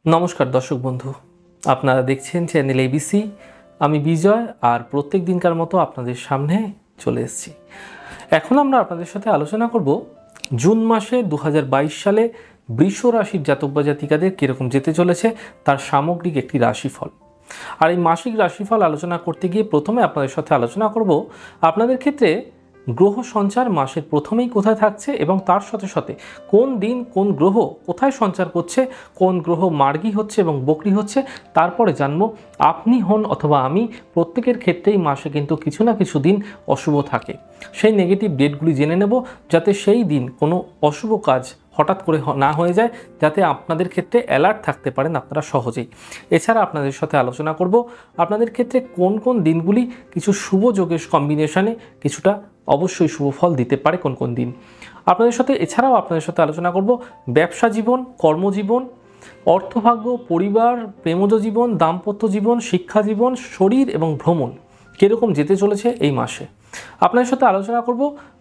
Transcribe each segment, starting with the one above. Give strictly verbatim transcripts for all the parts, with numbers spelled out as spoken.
नमस्कार दर्शक बंधु आपनारा देखছেন चैनल एबीसी আমি বিজয় আর প্রত্যেক দিনকার মতো আপনাদের সামনে চলে এসেছি। এখন আমরা আপনাদের সাথে আলোচনা করব জুন মাসে দু হাজার বাইশ সালে বৃষ রাশির জাতক বা জাতিকাদের কীরকম যেতে চলেছে তার সামগ্রিক একটি রাশিফল। আর এই মাসিক রাশিফল আলোচনা করতে গিয়ে প্রথমে আপনাদের সাথে আলোচনা করব আপনাদের ক্ষেত্রে গ্রহ সঞ্চার মাসের প্রথমেই কোথায় থাকছে এবং তার সাথে সাথে কোন দিন কোন গ্রহ কোথায় সঞ্চার করছে, কোন গ্রহ মার্গী হচ্ছে এবং বক্রী হচ্ছে, তারপরে জানবো আপনি হন অথবা আমি প্রত্যেকের ক্ষেত্রেই মাসে কিন্তু কিছু না কিছু দিন অশুভ থাকে। সেই নেগেটিভ ডেটগুলি জেনে নেব যাতে সেই দিন কোনো অশুভ কাজ হঠাৎ করে না হয়ে যায়, যাতে আপনাদের ক্ষেত্রে অ্যালার্ট থাকতে পারেন আপনারা সহজেই। এছাড়া আপনাদের সাথে আলোচনা করব আপনাদের ক্ষেত্রে কোন কোন দিনগুলি কিছু শুভ যোগের কম্বিনেশনে কিছুটা অবশ্যই শুভ ফল দিতে পারে, কোন কোন দিন আপনাদের সাথে। এছাড়াও আপনাদের সাথে আলোচনা করব ব্যবসা জীবন, কর্মজীবন, অর্থভাগ্য, পরিবার, প্রেমজ জীবন, দাম্পত্য জীবন, শিক্ষা জীবন, শরীর এবং ভ্রমণ কীরকম যেতে চলেছে এই মাসে। আপনাদের সাথে আলোচনা করব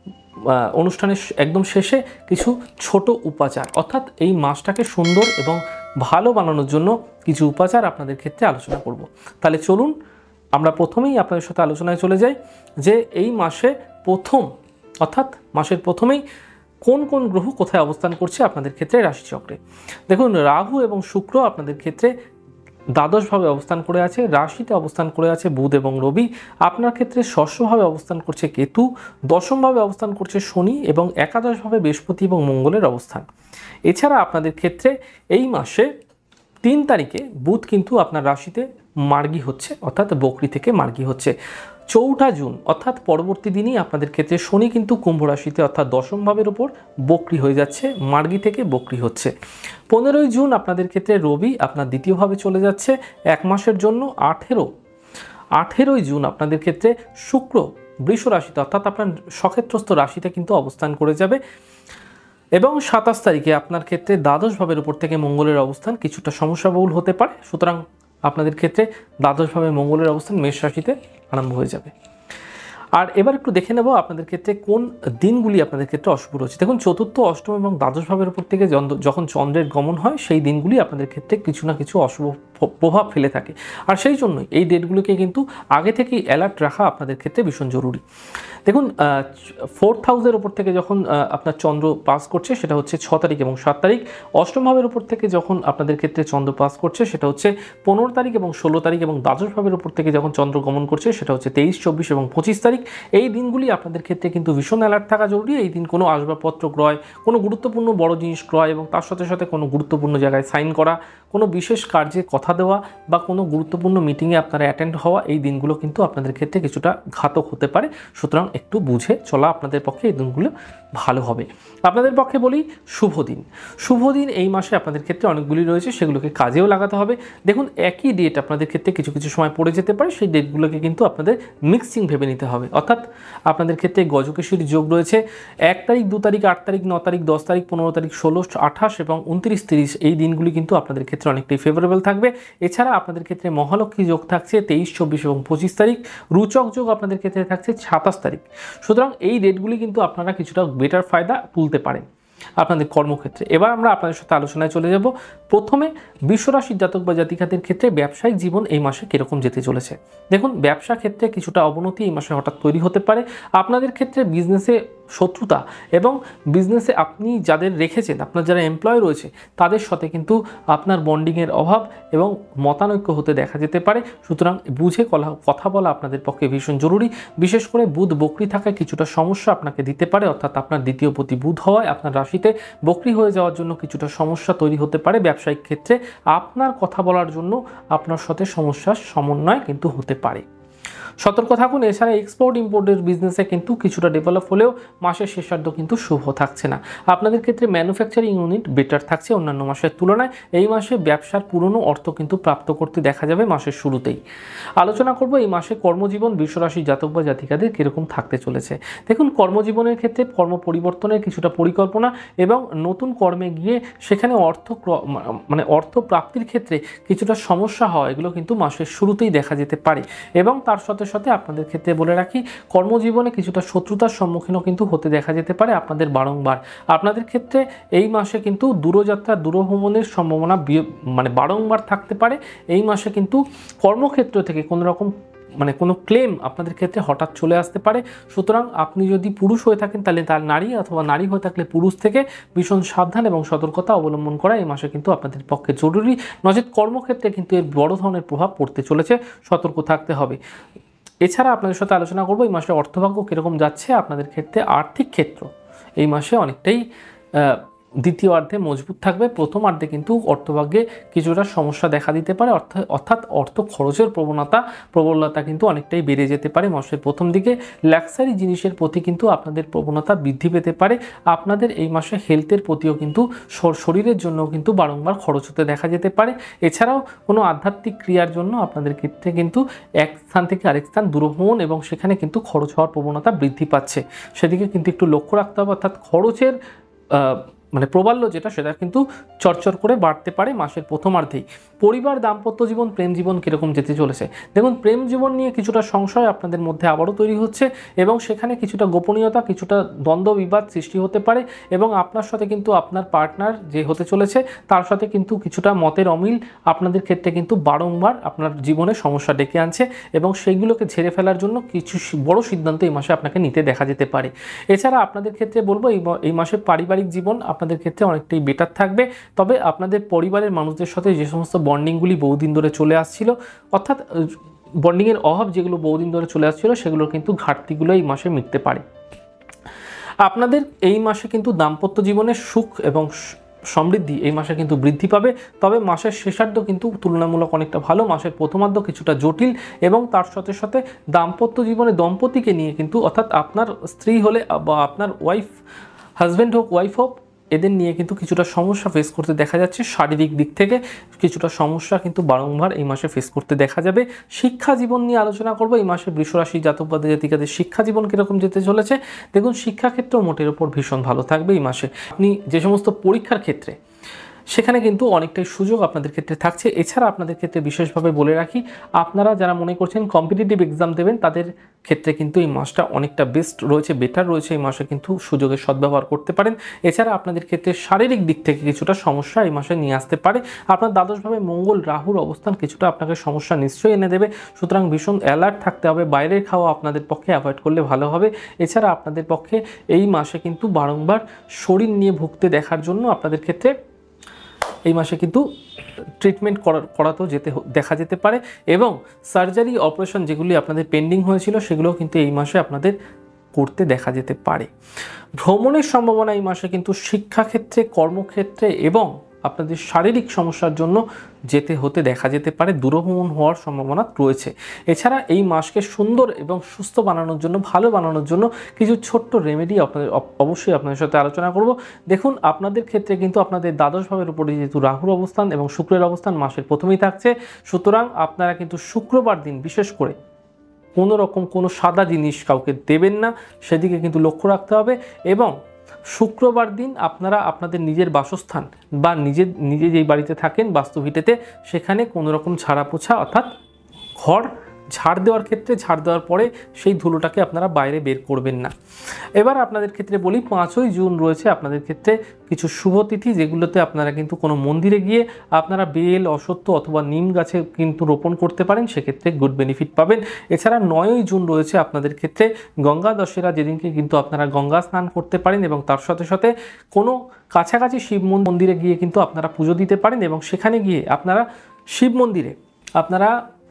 অনুষ্ঠানের একদম শেষে কিছু ছোট উপাচার, অর্থাৎ এই মাসটাকে সুন্দর এবং ভালো বানানোর জন্য কিছু উপাচার আপনাদের ক্ষেত্রে আলোচনা করব। তাহলে চলুন আমরা প্রথমেই আপনাদের সাথে আলোচনায় চলে যাই যে এই মাসে প্রথম অর্থাৎ মাসের প্রথমেই কোন কোন গ্রহ কোথায় অবস্থান করছে আপনাদের ক্ষেত্রে রাশিচক্রে। দেখুন, রাহু এবং শুক্র আপনাদের ক্ষেত্রে দ্বাদশভাবে অবস্থান করে আছে, রাশিতে অবস্থান করে আছে বুধ এবং রবি। আপনার ক্ষেত্রে ষষ্ঠভাবে অবস্থান করছে কেতু, দশমভাবে অবস্থান করছে শনি এবং একাদশভাবে বৃহস্পতি এবং মঙ্গলের অবস্থান। এছাড়া আপনাদের ক্ষেত্রে এই মাসে তিন তারিখে বুধ কিন্তু আপনার রাশিতে মার্গী হচ্ছে, অর্থাৎ বকরি থেকে মার্গী হচ্ছে। চৌঠা জুন অর্থাৎ পরবর্তী দিনই আপনাদের ক্ষেত্রে শনি কিন্তু কুম্ভ রাশিতে অর্থাৎ দশম ভাবের উপর বকরি হয়ে যাচ্ছে, মার্গী থেকে বকরি হচ্ছে। পনেরোই জুন আপনাদের ক্ষেত্রে রবি আপনার দ্বিতীয়ভাবে চলে যাচ্ছে এক মাসের জন্য। আঠেরো আঠেরোই জুন আপনাদের ক্ষেত্রে শুক্র বৃষ রাশিতে অর্থাৎ আপনার সক্ষেত্রস্থ রাশিতে কিন্তু অবস্থান করে যাবে এবং সাতাশ তারিখে আপনার ক্ষেত্রে দ্বাদশ ভাবের উপর থেকে মঙ্গলের অবস্থান কিছুটা সমস্যাবহুল হতে পারে, সুতরাং আপনাদের ক্ষেত্রে দ্বাদশভাবে মঙ্গলের অবস্থান মেষ রাশিতে আরম্ভ হয়ে যাবে। আর এবার একটু দেখে নেব আপনাদের ক্ষেত্রে কোন দিনগুলি আপনাদের ক্ষেত্রে অশুভ রয়েছে। দেখুন, চতুর্থ, অষ্টম এবং দ্বাদশ ভাবের উপর থেকে যখন চন্দ্রের গমন হয় সেই দিনগুলি আপনাদের ক্ষেত্রে কিছু না কিছু অশুভ প্রভাব ফেলে থাকে, আর সেই জন্যই এই ডেটগুলোকে কিন্তু আগে থেকেই অ্যালার্ট রাখা আপনাদের ক্ষেত্রে ভীষণ জরুরি। দেখুন, ফোর্থ হাউসের ওপর থেকে যখন আপনার চন্দ্র পাস করছে সেটা হচ্ছে ছ তারিখ এবং সাত তারিখ। অষ্টম ভাবের ওপর থেকে যখন আপনাদের ক্ষেত্রে চন্দ্র পাস করছে সেটা হচ্ছে পনেরো তারিখ এবং ষোলো তারিখ, এবং দ্বাদশ ভাবের ওপর থেকে যখন চন্দ্র গমন করছে সেটা হচ্ছে তেইশ, চব্বিশ এবং পঁচিশ তারিখ। এই দিনগুলি আপনাদের ক্ষেত্রে কিন্তু ভীষণ অ্যালার্ট থাকা জরুরি। এই দিন কোনো আসবাবপত্র ক্রয়, কোনো গুরুত্বপূর্ণ বড় জিনিস ক্রয় এবং তার সাথে সাথে কোনো গুরুত্বপূর্ণ জায়গায় সাইন করা, কোনো বিশেষ কার্যে কথা দেওয়া বা কোনো গুরুত্বপূর্ণ মিটিংয়ে আপনারা অ্যাটেন্ড হওয়া, এই দিনগুলো কিন্তু আপনাদের ক্ষেত্রে কিছুটা ঘাতক হতে পারে, সুতরাং একটু বুঝে চলা আপনাদের পক্ষে এই দিনগুলো ভালো হবে। আপনাদের পক্ষে বলি শুভ দিন। শুভ দিন এই মাসে আপনাদের ক্ষেত্রে অনেকগুলি রয়েছে, সেগুলোকে কাজেও লাগাতে হবে। দেখুন, একই ডেট আপনাদের ক্ষেত্রে কিছু কিছু সময় পড়ে যেতে পারে, সেই ডেটগুলোকে কিন্তু আপনাদের মিক্সিং ভেবে নিতে হবে। অর্থাৎ আপনাদের ক্ষেত্রে গজকেশরীর যোগ রয়েছে এক তারিখ, দু তারিখ, আট তারিখ, ন তারিখ, দশ তারিখ, পনেরো তারিখ, ষোলো, আঠাশ এবং উনত্রিশ, তিরিশ, এই দিনগুলি কিন্তু আপনাদের ক্ষেত্রে অনেকটাই ফেভারেবল থাকবে। এছাড়া আপনাদের ক্ষেত্রে মহালক্ষ্মী যোগ থাকছে তেইশ, চব্বিশ এবং পঁচিশ তারিখ। রুচক যোগ আপনাদের ক্ষেত্রে থাকছে সাতাশ তারিখ। সুতরাং এই ডেটগুলি কিন্তু আপনারা কিছুটা বেটার ফায়দা তুলতে পারেন আপনাদের কর্মক্ষেত্রে। এবার আমরা আপনাদের সাথে আলোচনায় চলে যাব। প্রথমে বৃষ রাশির জাতক বা জাতিকাদের ক্ষেত্রে ব্যবসায়িক জীবন এই মাসে কীরকম যেতে চলেছে। দেখুন, ব্যবসা ক্ষেত্রে কিছুটা অবনতি এই মাসে হঠাৎ তৈরি হতে পারে। আপনাদের ক্ষেত্রে বিজনেসে শত্রুতা এবং বিজনেসে আপনি যাদের রেখেছেন, আপনার যারা এমপ্লয় রয়েছে তাদের সাথে কিন্তু আপনার বন্ডিংয়ের অভাব এবং মতানৈক্য হতে দেখা যেতে পারে, সুতরাং বুঝে কথা বলা আপনাদের পক্ষে ভীষণ জরুরি। বিশেষ করে বুধ বকরি থাকায় কিছুটা সমস্যা আপনাকে দিতে পারে, অর্থাৎ আপনার দ্বিতীয় পতি বুধ হওয়ায় আপনার রাশিতে বকরি হয়ে যাওয়ার জন্য কিছুটা সমস্যা তৈরি হতে পারে। ব্যবসায়িক ক্ষেত্রে আপনার কথা বলার জন্য আপনার সাথে সমস্যার সমন্বয় কিন্তু হতে পারে, সতর্ক থাকুন। এছাড়া এক্সপোর্ট ইম্পোর্টের বিজনেসে কিন্তু কিছুটা ডেভেলপ হলেও মাসের শেষার্ধ কিন্তু শুভ থাকছে না। আপনাদের ক্ষেত্রে ম্যানুফ্যাকচারিং ইউনিট বেটার থাকছে অন্যান্য মাসের তুলনায়। এই মাসে ব্যবসার পুরনো অর্থ কিন্তু প্রাপ্ত করতে দেখা যাবে মাসের শুরুতেই। আলোচনা করব এই মাসে কর্মজীবন বৃষ রাশির জাতক বা জাতিকাদের কীরকম থাকতে চলেছে। দেখুন, কর্মজীবনের ক্ষেত্রে কর্ম পরিবর্তনের কিছুটা পরিকল্পনা এবং নতুন কর্মে গিয়ে সেখানে অর্থ মানে অর্থ প্রাপ্তির ক্ষেত্রে কিছুটা সমস্যা হওয়া, এগুলো কিন্তু মাসের শুরুতেই দেখা যেতে পারে এবং তার সাথে সাথে সাথে আপনাদের ক্ষেত্রে বলে রাখি কর্মজীবনে কিছুটা শত্রুতার সম্মুখীনও কিন্তু হতে দেখা যেতে পারে আপনাদের বারংবার। আপনাদের ক্ষেত্রে এই মাসে কিন্তু দূরযাত্রা দূরভ্রমণের সম্ভাবনা মানে বারংবার থাকতে পারে। এই মাসে কিন্তু কর্মক্ষেত্র থেকে কোনো রকম মানে কোনো ক্লেম আপনাদের ক্ষেত্রে হঠাৎ চলে আসতে পারে। সুতরাং আপনি যদি পুরুষ হয়ে থাকেন তাহলে তার নারী, অথবা নারী হয়ে থাকলে পুরুষ থেকে ভীষণ সাবধান এবং সতর্কতা অবলম্বন করা এই মাসে কিন্তু আপনাদের পক্ষে জরুরি। নচেত কর্মক্ষেত্রে কিন্তু এর বড় ধরনের প্রভাব পড়তে চলেছে, সতর্ক থাকতে হবে। এছাড়া আপনাদের সাথে আলোচনা করব এই মাসে অর্থভাগ্য কীরকম যাচ্ছে। আপনাদের ক্ষেত্রে আর্থিক ক্ষেত্র এই মাসে অনেকটাই দ্বিতীয় অর্ধে মজবুত থাকবে। প্রথম অর্ধে কিন্তু অর্থভাগ্যে কিছুটা সমস্যা দেখা দিতে পারে, অর্থাৎ অর্থ খরচের প্রবণতা প্রবলতা কিন্তু অনেকটাই বেড়ে যেতে পারে মাসের প্রথম দিকে। লাক্সারি জিনিসের প্রতি কিন্তু আপনাদের প্রবণতা বৃদ্ধি পেতে পারে। আপনাদের এই মাসে হেলথের প্রতিও কিন্তু শরীরের জন্য কিন্তু বারংবার খরচ হতে দেখা যেতে পারে। এছাড়াও কোনো আধ্যাত্মিক ক্রিয়ার জন্য আপনাদের ক্ষেত্রে কিন্তু এক স্থান থেকে আরেক স্থান দূরভ্রমণ এবং সেখানে কিন্তু খরচ হওয়ার প্রবণতা বৃদ্ধি পাচ্ছে, সেদিকে কিন্তু একটু লক্ষ্য রাখতে হবে। অর্থাৎ খরচের মানে প্রবল্য যেটা সেটা কিন্তু চরচর করে বাড়তে পারে মাসের প্রথমার্ধেই। পরিবার, দাম্পত্য জীবন, প্রেম জীবন কীরকম যেতে চলেছে দেখুন। প্রেম জীবন নিয়ে কিছুটা সংশয় আপনাদের মধ্যে আবারও তৈরি হচ্ছে এবং সেখানে কিছুটা গোপনীয়তা, কিছুটা দ্বন্দ্ব বিবাদ সৃষ্টি হতে পারে এবং আপনার সাথে কিন্তু আপনার পার্টনার যে হতে চলেছে তার সাথে কিন্তু কিছুটা মতের অমিল আপনাদের ক্ষেত্রে কিন্তু বারংবার আপনার জীবনে সমস্যা ডেকে আনছে এবং সেইগুলোকে ঝেড়ে ফেলার জন্য কিছু বড় সিদ্ধান্ত এই মাসে আপনাকে নিতে দেখা যেতে পারে। এছাড়া আপনাদের ক্ষেত্রে বলবো এই মাসে পারিবারিক জীবন আপনাদের ক্ষেত্রে অনেকটাই বেটার থাকবে। তবে আপনাদের পরিবারের মানুষদের সাথে যে সমস্ত বন্ডিংগুলি বহুদিন ধরে চলে আসছিল, অর্থাৎ বন্ডিংয়ের অভাব যেগুলো বহুদিন ধরে চলে আসছিল, সেগুলোর কিন্তু ঘাটতিগুলো এই মাসে মিটতে পারে। আপনাদের এই মাসে কিন্তু দাম্পত্য জীবনের সুখ এবং সমৃদ্ধি এই মাসে কিন্তু বৃদ্ধি পাবে। তবে মাসের শেষার্ধ কিন্তু তুলনামূলক অনেকটা ভালো, মাসের প্রথমার্ধ কিছুটা জটিল এবং তার সাথে সাথে দাম্পত্য জীবনে দম্পতিকে নিয়ে কিন্তু, অর্থাৎ আপনার স্ত্রী হলে বা আপনার ওয়াইফ, হাজব্যান্ড হোক ওয়াইফ হোক, এদের নিয়ে কিন্তু কিছুটা সমস্যা ফেস করতে দেখা যাচ্ছে। শারীরিক দিক থেকে কিছুটা সমস্যা কিন্তু বারংবার এই মাসে ফেস করতে দেখা যাবে। শিক্ষা জীবন নিয়ে আলোচনা করব। এই মাসে বৃষরাশি জাতক বা জাতিকাদের শিক্ষা জীবন কীরকম যেতে চলেছে দেখুন। শিক্ষাক্ষেত্র মোটের ওপর ভীষণ ভালো থাকবে এই মাসে। আপনি যে সমস্ত পরীক্ষার ক্ষেত্রে সেখানে কিন্তু অনেকটাই সুযোগ আপনাদের ক্ষেত্রে থাকছে। এছাড়া আপনাদের ক্ষেত্রে বিশেষভাবে বলে রাখি, আপনারা যারা মনে করছেন কম্পিটিটিভ এক্সাম দেবেন তাদের ক্ষেত্রে কিন্তু এই মাসটা অনেকটা বেস্ট রয়েছে, বেটার রয়েছে। এই মাসে কিন্তু সুযোগের সদ্ব্যবহার করতে পারেন। এছাড়া আপনাদের ক্ষেত্রে শারীরিক দিক থেকে কিছুটা সমস্যা এই মাসে নিয়ে আসতে পারে। আপনার দ্বাদশভাবে মঙ্গল রাহুর অবস্থান কিছুটা আপনাকে সমস্যা নিশ্চয়ই এনে দেবে। সুতরাং ভীষণ অ্যালার্ট থাকতে হবে। বাইরের খাওয়া আপনাদের পক্ষে অ্যাভয়েড করলে ভালো হবে। এছাড়া আপনাদের পক্ষে এই মাসে কিন্তু বারংবার শরীর নিয়ে ভুগতে দেখার জন্য আপনাদের ক্ষেত্রে এই মাসে কিন্তু ট্রিটমেন্ট করাতেও যেতে দেখা যেতে পারে এবং সার্জারি অপারেশন যেগুলি আপনাদের পেন্ডিং হয়েছিল সেগুলো কিন্তু এই মাসে আপনাদের করতে দেখা যেতে পারে। ভ্রমণের সম্ভাবনা এই মাসে কিন্তু শিক্ষাক্ষেত্রে, কর্মক্ষেত্রে এবং আপনাদের শারীরিক সমস্যার জন্য যেতে হতে দেখা যেতে পারে, দূরভ্রমণ হওয়ার সম্ভাবনা রয়েছে। এছাড়া এই মাসকে সুন্দর এবং সুস্থ বানানোর জন্য, ভালো বানানোর জন্য কিছু ছোট্ট রেমেডি আপনাদের অবশ্যই আপনাদের সাথে আলোচনা করব। দেখুন, আপনাদের ক্ষেত্রে কিন্তু আপনাদের দ্বাদশ ভাবের উপরে যেহেতু রাহুর অবস্থান এবং শুক্রের অবস্থান মাসের প্রথমেই থাকছে, সুতরাং আপনারা কিন্তু শুক্রবার দিন বিশেষ করে কোনো রকম কোনো সাদা জিনিস কাউকে দেবেন না, সেদিকে কিন্তু লক্ষ্য রাখতে হবে। এবং শুক্রবার দিন আপনারা আপনাদের নিজের বাসস্থান বা নিজের নিজে যেই বাড়িতে থাকেন বাস্তুভিটেতে, সেখানে কোনো রকম ঝাড়া পোছা অর্থাৎ ঘর ঝাড় দেওয়ার ক্ষেত্রে ঝাড় দেওয়ার পরে সেই ধুলোটাকে আপনারা বাইরে বের করবেন না। এবার আপনাদের ক্ষেত্রে বলি, পাঁচই জুন রয়েছে আপনাদের ক্ষেত্রে কিছু শুভ তিথি, যেগুলোতে আপনারা কিন্তু কোনো মন্দিরে গিয়ে আপনারা বেল, অশ্বত্থ অথবা নিম গাছে কিন্তু রোপণ করতে পারেন, সেক্ষেত্রে গুড বেনিফিট পাবেন। এছাড়া নয়ই জুন রয়েছে আপনাদের ক্ষেত্রে গঙ্গা দশেরা, যেদিনকে কিন্তু আপনারা গঙ্গা স্নান করতে পারেন এবং তার সাথে সাথে কোনো কাছাকাছি শিব মন্দিরে গিয়ে কিন্তু আপনারা পুজো দিতে পারেন এবং সেখানে গিয়ে আপনারা শিব মন্দিরে আপনারা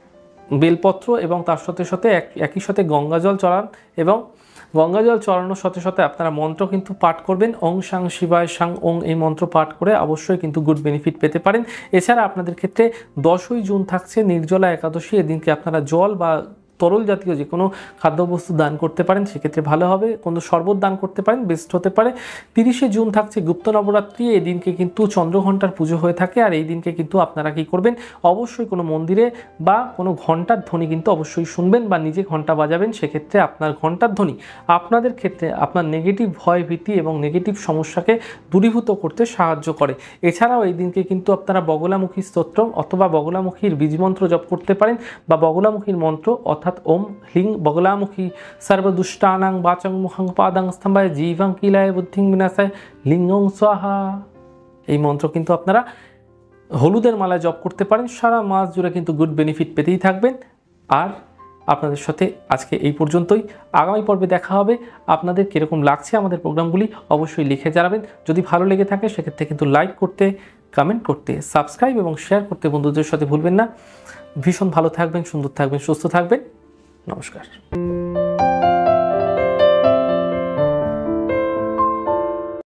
বেলপত্র এবং তার সাথে সাথে একই সাথে গঙ্গা জল চড়ান এবং গঙ্গা জল চড়ানোর সাথে সাথে আপনারা মন্ত্র কিন্তু পাঠ করবেন, ওং সাং শিবায় সাং ওং, এই মন্ত্র পাঠ করে অবশ্যই কিন্তু গুড বেনিফিট পেতে পারেন। এছাড়া আপনাদের ক্ষেত্রে দশই জুন থাকছে নির্জলা একাদশী, এদিনকে আপনারা জল বা তরল জাতীয় যে কোনো খাদ্যবস্তু দান করতে পারেন, সেক্ষেত্রে ভালো হবে। কোনো শরবত দান করতে পারেন, বেস্ট হতে পারে। তিরিশে জুন থাকছে গুপ্ত নবরাত্রি, এই দিনকে কিন্তু চন্দ্রঘণ্টার পুজো হয়ে থাকে আর এই দিনকে কিন্তু আপনারা কি করবেন, অবশ্যই কোনো মন্দিরে বা কোনো ঘণ্টার ধ্বনি কিন্তু অবশ্যই শুনবেন বা নিজে ঘণ্টা বাজাবেন। সেক্ষেত্রে আপনার ঘণ্টার ধ্বনি আপনাদের ক্ষেত্রে আপনার নেগেটিভ ভয় ভীতি এবং নেগেটিভ সমস্যাকে দূরীভূত করতে সাহায্য করে। এছাড়াও এই দিনকে কিন্তু আপনারা বগলামুখী স্তোত্র অথবা বগলামুখীর বীজমন্ত্র জপ করতে পারেন বা বগলামুখীর মন্ত্র অর্থাৎ ফট ওম হ্লিং বগলামুখী সর্বদুষ্টানাং বাচং মুখং পাদাং স্তম্ভায় জীবং কিলায় বুদ্ধিং বিনাশায় লিঙ্গং স্বাহা। এই মন্ত্র কিন্তু আপনারা হলুদের মালায় জপ করতে পারেন, সারা মাস জুড়ে কিন্তু গুড বেনিফিট পেতেই থাকবেন। আর আপনাদের সাথে আজকে এই পর্যন্তই, আগামী পর্বে দেখা হবে। আপনাদের কীরকম লাগছে আমাদের প্রোগ্রামগুলি অবশ্যই লিখে জানাবেন। যদি ভালো লেগে থাকে সেক্ষেত্রে কিন্তু লাইক করতে, কমেন্ট করতে, সাবস্ক্রাইব এবং শেয়ার করতে বন্ধুদের সাথে ভুলবেন না। ভীষণ ভালো থাকবেন, সুন্দর থাকবেন, সুস্থ থাকবেন। নমস্কার।